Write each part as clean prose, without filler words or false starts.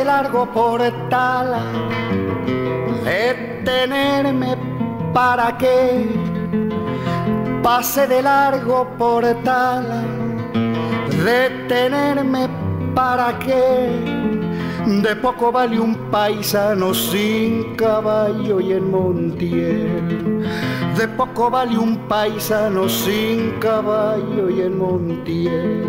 de largo por Tala, detenerme para qué. Pase de largo por Tala, detenerme para qué. De poco vale un paisano sin caballo y en Montiel. De poco vale un paisano sin caballo y en Montiel.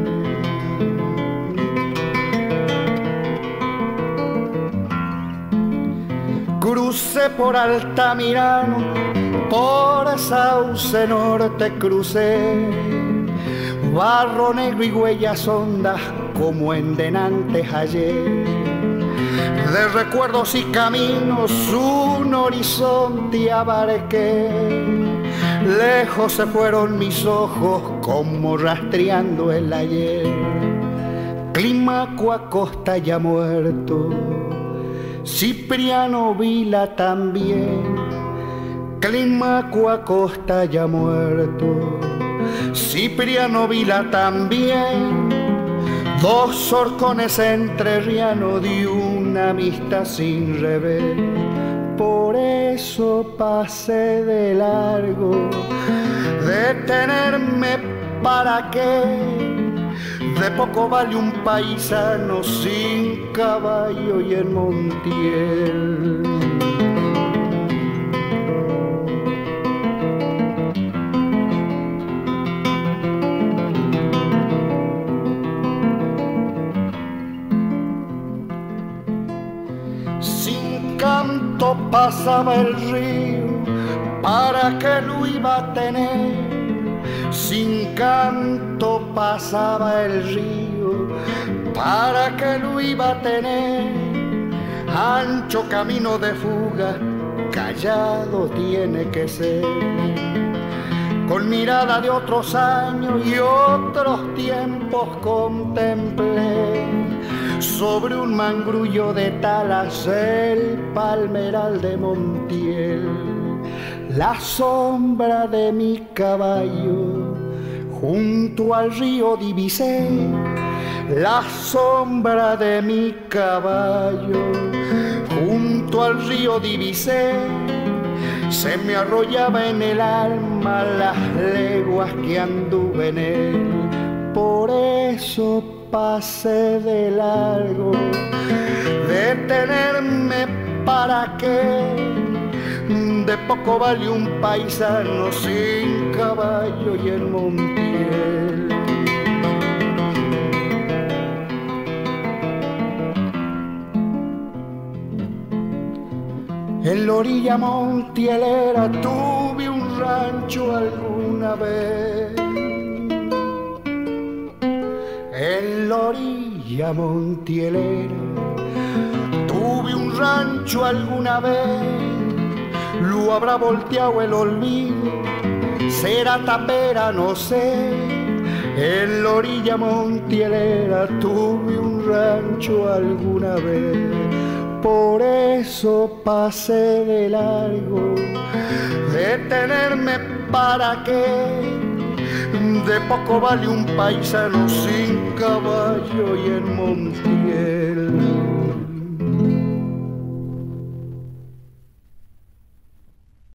Crucé por Altamirano, por Sauce Norte crucé, barro negro y huellas hondas como en denantes ayer. De recuerdos y caminos un horizonte abarqué, lejos se fueron mis ojos como rastreando el ayer. Climaco Acosta ya muerto, Cipriano Vila también. Climaco Acosta ya muerto, Cipriano Vila también. Dos horcones entrerrianos de una amistad sin revés. Por eso pasé de largo, detenerme para qué. De poco vale un paisano sin caballo y en Montiel. Sin canto pasaba el río, ¿para qué lo iba a tener? Sin canto pasaba el río, ¿para qué lo iba a tener? Ancho camino de fuga, callado tiene que ser. Con mirada de otros años y otros tiempos contemplé sobre un mangrullo de Talas el palmeral de Montiel. La sombra de mi caballo junto al río divisé. La sombra de mi caballo junto al río divisé. Se me arrollaba en el alma las leguas que anduve en él. Por eso pasé de largo, detenerme para qué. De poco vale un paisano sin caballo y en Montiel. En la orilla montielera tuve un rancho alguna vez. En la orilla montielera tuve un rancho alguna vez. Lo habrá volteado el olvido, será tapera, no sé. En la orilla montielera tuve un rancho alguna vez. Por eso pasé de largo, detenerme para qué. De poco vale un paisano sin caballo y en Montiel.